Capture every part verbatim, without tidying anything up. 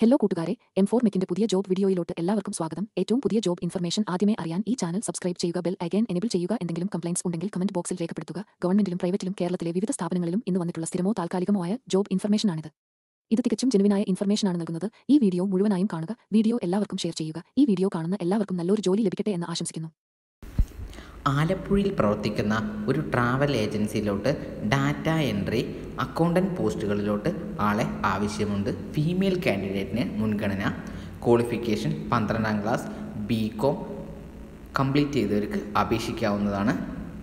Hello കൂട്ടുകാരെ, M four മെക്കിന്റെ പുതിയ job വീഡിയോയിലോട്ട് എല്ലാവർക്കും സ്വാഗതം. ഏറ്റവും പുതിയ ജോബ് ഇൻഫർമേഷൻ ആദ്യമേ അറിയാൻ ഈ ചാനൽ സബ്സ്ക്രൈബ് ചെയ്യുക, ബെൽ ഐക്കൺ എനേബിൾ ചെയ്യുക. എന്തെങ്കിലും കംപ്ലൈന്റ്സ് ഉണ്ടെങ്കിൽ കമന്റ് ബോക്സിൽ രേഖപ്പെടുത്തുക. ഗവൺമെന്റിലും പ്രൈവറ്റിലും കേരളത്തിലെ വിവിധ സ്ഥാപനങ്ങളിലും ഇന്ന് വന്നിട്ടുള്ള സ്ഥിരമോ താൽക്കാലികമോ ആയ ജോബ് ഇൻഫർമേഷനാണിത്. ഇത് തികച്ചും ജെനുവിനായ ഇൻഫർമേഷനാണ് നൽകുന്നത്. ഈ വീഡിയോ മുഴുവനായും കാണുക. വീഡിയോ എല്ലാവർക്കും ഷെയർ ചെയ്യുക. ഈ വീഡിയോ കാണുന്ന എല്ലാവർക്കും നല്ലൊരു ജോലി ലഭിക്കട്ടെ എന്ന് ആശംസിക്കുന്നു. ആലപ്പുഴയിൽ പ്രവർത്തിക്കുന്ന ഒരു ട്രാവൽ ഏജൻസിയിലോട്ട് ഡാറ്റ എൻട്രി അക്കൗണ്ടൻറ്റ് പോസ്റ്റുകളിലോട്ട് ആളെ ആവശ്യമുണ്ട്. ഫീമെയിൽ കാൻഡിഡേറ്റിന് മുൻഗണന. ക്വാളിഫിക്കേഷൻ പന്ത്രണ്ടാം ക്ലാസ് ബി കോം കംപ്ലീറ്റ് ചെയ്തവർക്ക് അപേക്ഷിക്കാവുന്നതാണ്.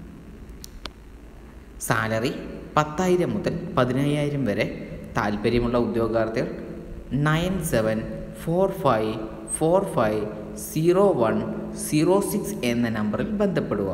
സാലറി പത്തായിരം മുതൽ പതിനയ്യായിരം വരെ. താല്പര്യമുള്ള ഉദ്യോഗാർത്ഥികൾ nine seven four five four five zero one zero six എന്ന നമ്പറിൽ ബന്ധപ്പെടുക.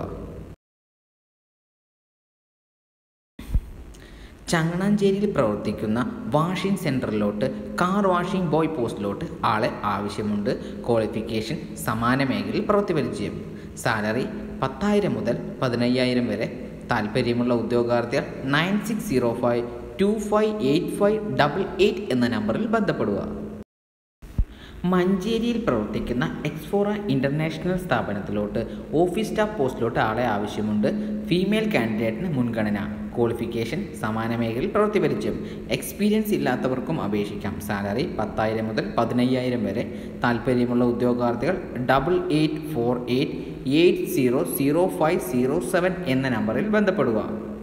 ചങ്ങനാശ്ശേരിയിൽ പ്രവർത്തിക്കുന്ന വാഷിംഗ് സെൻറ്ററിലോട്ട് കാർ വാഷിംഗ് ബോയ് പോസ്റ്റിലോട്ട് ആളെ ആവശ്യമുണ്ട്. ക്വാളിഫിക്കേഷൻ സമാന മേഖലയിൽ പ്രവൃത്തി പരിചയം. സാലറി പത്തായിരം മുതൽ പതിനയ്യായിരം വരെ. താല്പര്യമുള്ള ഉദ്യോഗാർത്ഥികൾ nine six zero five two five eight five double eight എന്ന നമ്പറിൽ ബന്ധപ്പെടുക. മഞ്ചേരിയിൽ പ്രവർത്തിക്കുന്ന എക്സ്ഫോറ ഇൻ്റർനാഷണൽ സ്ഥാപനത്തിലോട്ട് ഓഫീസ് സ്റ്റാഫ് പോസ്റ്റിലോട്ട് ആളെ ആവശ്യമുണ്ട്. ഫീമെയിൽ കാൻഡിഡേറ്റിന് മുൻഗണന. ക്വാളിഫിക്കേഷൻ സമാന മേഖലയിൽ പ്രവൃത്തി പരിചയം. എക്സ്പീരിയൻസ് ഇല്ലാത്തവർക്കും അപേക്ഷിക്കാം. സാലറി പത്തായിരം മുതൽ പതിനയ്യായിരം വരെ. താല്പര്യമുള്ള ഉദ്യോഗാർത്ഥികൾ double eight four eight eight zero zero five zero seven എന്ന നമ്പറിൽ ബന്ധപ്പെടുക.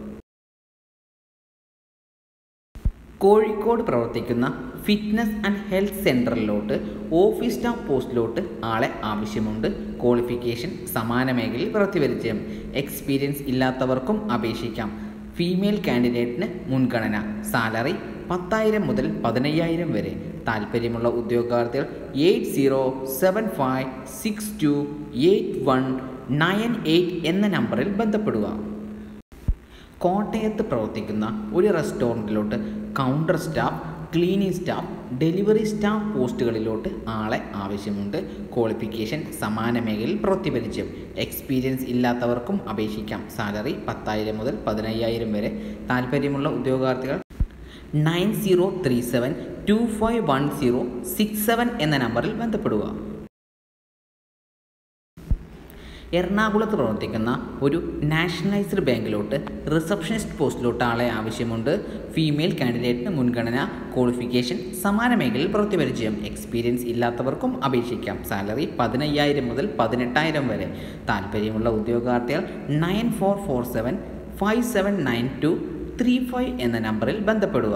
കോഴിക്കോട് പ്രവർത്തിക്കുന്ന ഫിറ്റ്നസ് ആൻഡ് ഹെൽത്ത് സെൻറ്ററിലോട്ട് ഓഫീസ് സ്റ്റാഫ് പോസ്റ്റിലോട്ട് ആളെ ആവശ്യമുണ്ട്. ക്വാളിഫിക്കേഷൻ സമാന മേഖലയിൽ പ്രവൃത്തി പരിചയം. എക്സ്പീരിയൻസ് ഇല്ലാത്തവർക്കും അപേക്ഷിക്കാം. ഫീമെയിൽ കാൻഡിഡേറ്റിന് മുൻഗണന. സാലറി പത്തായിരം മുതൽ പതിനയ്യായിരം വരെ. താല്പര്യമുള്ള ഉദ്യോഗാർത്ഥികൾ eight zero seven five six two eight one nine eight എന്ന നമ്പറിൽ ബന്ധപ്പെടുക. കോട്ടയത്ത് പ്രവർത്തിക്കുന്ന ഒരു റെസ്റ്റോറൻറ്റിലോട്ട് counter staff, cleaning staff, delivery staff പോസ്റ്റുകളിലോട്ട് ആളെ ആവശ്യമുണ്ട്. ക്വാളിഫിക്കേഷൻ സമാന മേഖലയിൽ പ്രവൃത്തി പരിചയം. എക്സ്പീരിയൻസ് ഇല്ലാത്തവർക്കും അപേക്ഷിക്കാം. സാലറി പത്തായിരം മുതൽ പതിനയ്യായിരം വരെ. താല്പര്യമുള്ള ഉദ്യോഗാർത്ഥികൾ nine zero three seven two five one zero six seven എന്ന നമ്പറിൽ ബന്ധപ്പെടുക. എറണാകുളത്ത് പ്രവർത്തിക്കുന്ന ഒരു നാഷണലൈസ്ഡ് ബാങ്കിലോട്ട് റിസപ്ഷനിസ്റ്റ് പോസ്റ്റിലോട്ട് ആളെ ആവശ്യമുണ്ട്. ഫീമെയിൽ കാൻഡിഡേറ്റിന് മുൻഗണന. ക്വാളിഫിക്കേഷൻ സമാന മേഖലയിൽ പ്രവൃത്തി പരിചയം. എക്സ്പീരിയൻസ് ഇല്ലാത്തവർക്കും അപേക്ഷിക്കാം. സാലറി പതിനയ്യായിരം മുതൽ പതിനെട്ടായിരം വരെ. താല്പര്യമുള്ള ഉദ്യോഗാർത്ഥികൾ nine four four seven five seven nine two three five എന്ന നമ്പറിൽ ബന്ധപ്പെടുക.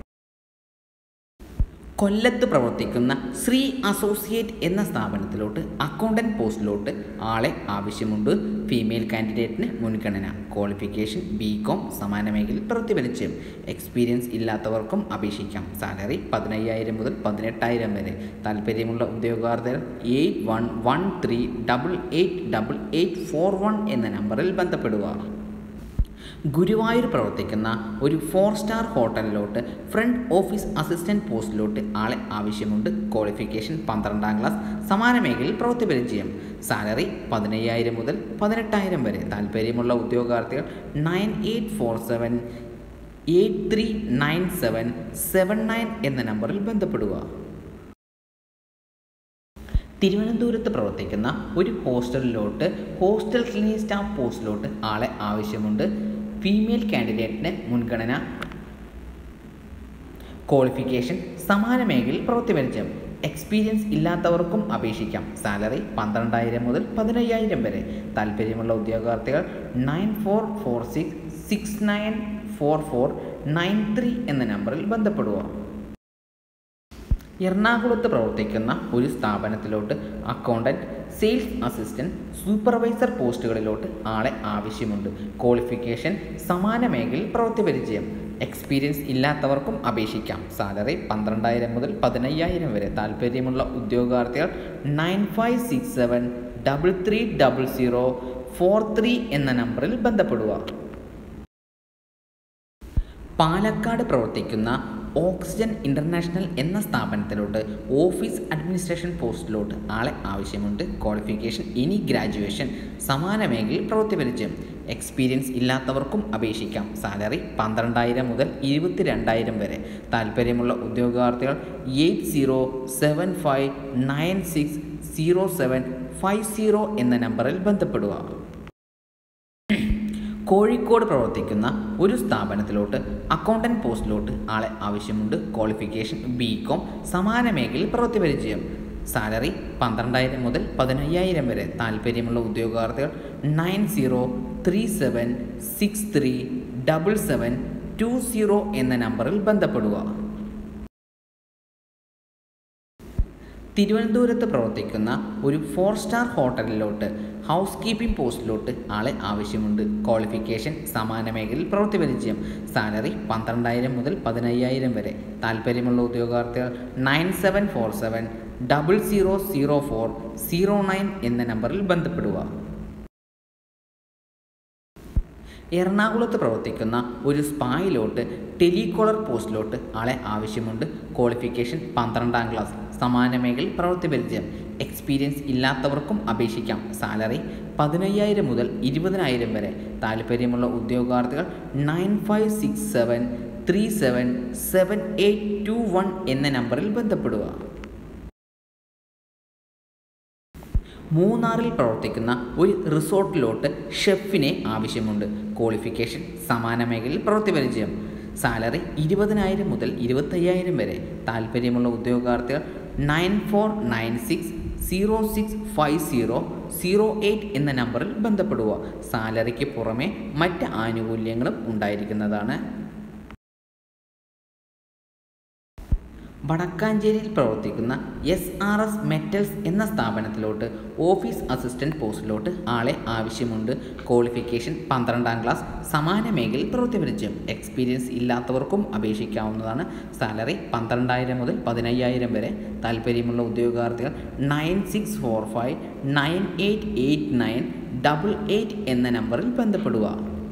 കൊല്ലത്ത് പ്രവർത്തിക്കുന്ന ശ്രീ അസോസിയേറ്റ് എന്ന സ്ഥാപനത്തിലോട്ട് അക്കൗണ്ടൻറ്റ് പോസ്റ്റിലോട്ട് ആളെ ആവശ്യമുണ്ട്. ഫീമെയിൽ കാൻഡിഡേറ്റിന് മുൻഗണന. ക്വാളിഫിക്കേഷൻ ബി കോം സമാന മേഖലയിൽ പ്രവൃത്തി പരിചയം. എക്സ്പീരിയൻസ് ഇല്ലാത്തവർക്കും അപേക്ഷിക്കാം. സാലറി പതിനയ്യായിരം മുതൽ പതിനെട്ടായിരം വരെ. താല്പര്യമുള്ള ഉദ്യോഗാർത്ഥികൾ eight one one three double eight double eight four one എന്ന നമ്പറിൽ ബന്ധപ്പെടുക. ഗുരുവായൂർ പ്രവർത്തിക്കുന്ന ഒരു ഫോർ സ്റ്റാർ ഹോട്ടലിലോട്ട് ഫ്രണ്ട് ഓഫീസ് അസിസ്റ്റൻറ്റ് പോസ്റ്റിലോട്ട് ആളെ ആവശ്യമുണ്ട്. ക്വാളിഫിക്കേഷൻ പന്ത്രണ്ടാം ക്ലാസ് സമാന മേഖലയിൽ പ്രവൃത്തി പരിചയം. സാലറി പതിനയ്യായിരം മുതൽ പതിനെട്ടായിരം വരെ. താല്പര്യമുള്ള ഉദ്യോഗാർത്ഥികൾ nine eight four seven eight three nine seven seven nine എന്ന നമ്പറിൽ ബന്ധപ്പെടുക. തിരുവനന്തപുരത്ത് പ്രവർത്തിക്കുന്ന ഒരു ഹോസ്റ്റലിലോട്ട് ഹോസ്റ്റൽ ക്ലീനിങ് സ്റ്റാഫ് പോസ്റ്റിലോട്ട് ആളെ ആവശ്യമുണ്ട്. ഫീമെയിൽ കാൻഡിഡേറ്റിന് മുൻഗണന. ക്വാളിഫിക്കേഷൻ സമാന മേഖലയിൽ പ്രവൃത്തി പരിചയം. എക്സ്പീരിയൻസ് ഇല്ലാത്തവർക്കും അപേക്ഷിക്കാം. സാലറി പന്ത്രണ്ടായിരം മുതൽ പതിനയ്യായിരം വരെ. താല്പര്യമുള്ള ഉദ്യോഗാർത്ഥികൾ nine four four six six nine four four nine three എന്ന നമ്പറിൽ ബന്ധപ്പെടുക. എറണാകുളത്ത് പ്രവർത്തിക്കുന്ന ഒരു സ്ഥാപനത്തിലോട്ട് അക്കൗണ്ടൻറ്റ്, സെയിൽസ് അസിസ്റ്റൻറ്റ്, സൂപ്പർവൈസർ പോസ്റ്റുകളിലോട്ട് ആളെ ആവശ്യമുണ്ട്. ക്വാളിഫിക്കേഷൻ സമാന മേഖലയിൽ പ്രവൃത്തി പരിചയം. എക്സ്പീരിയൻസ് ഇല്ലാത്തവർക്കും അപേക്ഷിക്കാം. സാലറി പന്ത്രണ്ടായിരം മുതൽ പതിനയ്യായിരം വരെ. താല്പര്യമുള്ള ഉദ്യോഗാർത്ഥികൾ nine five six seven double three double zero four three എന്ന നമ്പറിൽ ബന്ധപ്പെടുക. പാലക്കാട് പ്രവർത്തിക്കുന്ന ഓക്സിജൻ ഇൻ്റർനാഷണൽ എന്ന സ്ഥാപനത്തിലോട്ട് ഓഫീസ് അഡ്മിനിസ്ട്രേഷൻ പോസ്റ്റിലോട്ട് ആളെ ആവശ്യമുണ്ട്. ക്വാളിഫിക്കേഷൻ ഇനി ഗ്രാജുവേഷൻ. സമാന മേഖലയിൽ പ്രവൃത്തി പരിചയം. എക്സ്പീരിയൻസ് ഇല്ലാത്തവർക്കും അപേക്ഷിക്കാം. സാലറി പന്ത്രണ്ടായിരം മുതൽ ഇരുപത്തി രണ്ടായിരം വരെ. താല്പര്യമുള്ള ഉദ്യോഗാർത്ഥികൾ eight zero seven five nine six zero seven five zero എന്ന നമ്പറിൽ ബന്ധപ്പെടുക. കോഴിക്കോട് പ്രവർത്തിക്കുന്ന ഒരു സ്ഥാപനത്തിലോട്ട് അക്കൗണ്ടൻറ്റ് പോസ്റ്റിലോട്ട് ആളെ ആവശ്യമുണ്ട്. Qualification B com. സമാന മേഖലയിൽ പ്രവൃത്തി പരിചയം. സാലറി പന്ത്രണ്ടായിരം മുതൽ പതിനയ്യായിരം വരെ. താല്പര്യമുള്ള ഉദ്യോഗാർത്ഥികൾ nine zero three seven six three double seven two zero എന്ന നമ്പറിൽ ബന്ധപ്പെടുക. തിരുവനന്തപുരത്ത് പ്രവർത്തിക്കുന്ന ഒരു ഫോർ സ്റ്റാർ ഹോട്ടലിലോട്ട് ഹൗസ് കീപ്പിംഗ് പോസ്റ്റിലോട്ട് ആളെ ആവശ്യമുണ്ട്. ക്വാളിഫിക്കേഷൻ സമാന മേഖലയിൽ പ്രവൃത്തി പരിചയം. സാലറി പന്ത്രണ്ടായിരം മുതൽ പതിനയ്യായിരം വരെ. താല്പര്യമുള്ള ഉദ്യോഗാർത്ഥികൾ nine seven four seven double zero zero four zero nine എന്ന നമ്പറിൽ ബന്ധപ്പെടുക. എറണാകുളത്ത് പ്രവർത്തിക്കുന്ന ഒരു സ്പായിലോട്ട് ടെലികോളർ പോസ്റ്റിലോട്ട് ആളെ ആവശ്യമുണ്ട്. ക്വാളിഫിക്കേഷൻ പന്ത്രണ്ടാം ക്ലാസ്. സമാന മേഖലയിൽ പ്രവൃത്തി പരിചയം. എക്സ്പീരിയൻസ് ഇല്ലാത്തവർക്കും അപേക്ഷിക്കാം. സാലറി പതിനയ്യായിരം മുതൽ ഇരുപതിനായിരം വരെ. താല്പര്യമുള്ള ഉദ്യോഗാർത്ഥികൾ nine five six seven three seven seven eight two one എന്ന നമ്പറിൽ ബന്ധപ്പെടുക. മൂന്നാറിൽ പ്രവർത്തിക്കുന്ന ഒരു റിസോർട്ടിലോട്ട് ഷെഫിനെ ആവശ്യമുണ്ട്. ക്വാളിഫിക്കേഷൻ സമാന മേഖലയിൽ പ്രവൃത്തി പരിചയം. സാലറി ഇരുപതിനായിരം മുതൽ ഇരുപത്തയ്യായിരം വരെ. താല്പര്യമുള്ള ഉദ്യോഗാർത്ഥികൾ nine four nine six zero six five zero zero eight എന്ന നമ്പറിൽ ബന്ധപ്പെടുക. സാലറിക്ക് പുറമെ മറ്റ് ആനുകൂല്യങ്ങളും ഉണ്ടായിരിക്കുന്നതാണ്. വടക്കാഞ്ചേരിയിൽ പ്രവർത്തിക്കുന്ന എസ് ആർ എസ് മെറ്റൽസ് എന്ന സ്ഥാപനത്തിലോട്ട് ഓഫീസ് അസിസ്റ്റൻറ്റ് പോസ്റ്റിലോട്ട് ആളെ ആവശ്യമുണ്ട്. ക്വാളിഫിക്കേഷൻ പന്ത്രണ്ടാം ക്ലാസ്. സമാന മേഖലയിൽ പ്രവൃത്തി പരിചയം. എക്സ്പീരിയൻസ് ഇല്ലാത്തവർക്കും അപേക്ഷിക്കാവുന്നതാണ്. സാലറി പന്ത്രണ്ടായിരം മുതൽ പതിനയ്യായിരം വരെ. താല്പര്യമുള്ള ഉദ്യോഗാർത്ഥികൾ nine six four five nine eight eight nine double eight എന്ന നമ്പറിൽ ബന്ധപ്പെടുക.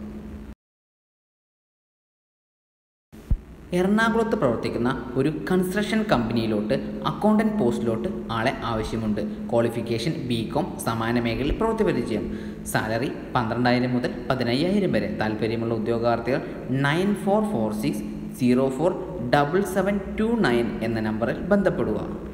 എറണാകുളത്ത് പ്രവർത്തിക്കുന്ന ഒരു കൺസ്ട്രക്ഷൻ കമ്പനിയിലോട്ട് അക്കൗണ്ടൻറ്റ് പോസ്റ്റിലോട്ട് ആളെ ആവശ്യമുണ്ട്. Qualification B com. സമാന മേഖലയിൽ പ്രവൃത്തി പരിചയം. സാലറി പന്ത്രണ്ടായിരം മുതൽ പതിനയ്യായിരം വരെ. താല്പര്യമുള്ള ഉദ്യോഗാർത്ഥികൾ nine four four six zero four double seven two nine എന്ന നമ്പറിൽ ബന്ധപ്പെടുക.